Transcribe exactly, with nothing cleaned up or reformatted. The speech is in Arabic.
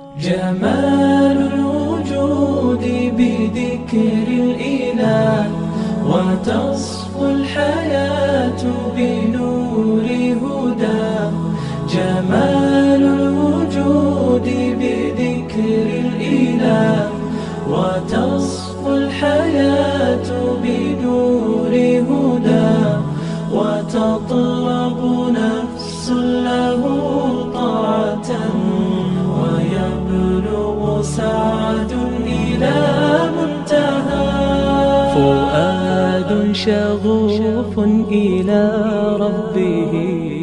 جمال الوجود بذكر الإله، وتصفو الحياة بنور هداه. جمال الوجود بذكر الإله، وتصفو الحياة بنور هداه. وتطلب نفس له طاعة، ويبلغ سعد إلى منتهى. فؤاد شغوف إلى ربه